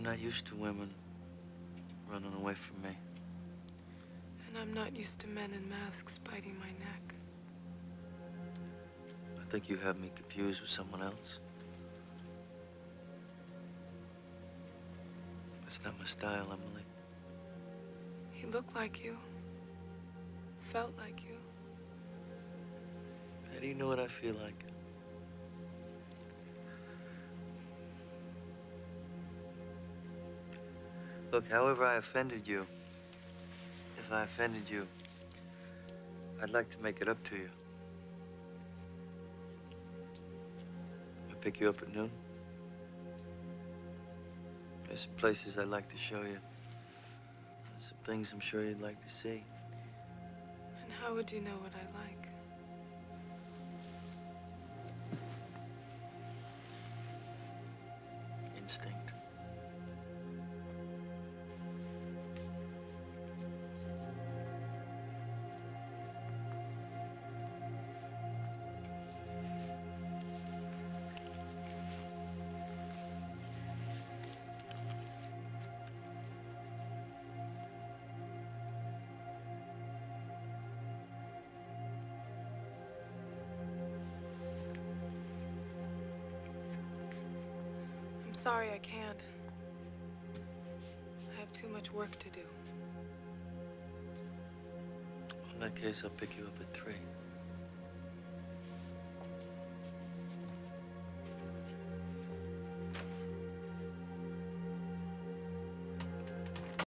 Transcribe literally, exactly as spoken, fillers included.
not used to women running away from me. And I'm not used to men in masks biting my neck. I think you have me confused with someone else. It's not my style, Emily. He looked like you. Felt like you. How do you know what I feel like? Look, however I offended you, if I offended you, I'd like to make it up to you. I'll pick you up at noon. There's some places I'd like to show you. There's some things I'm sure you'd like to see. And how would you know what I like? Instinct. I'm sorry I can't. I have too much work to do. In that case, I'll pick you up at three.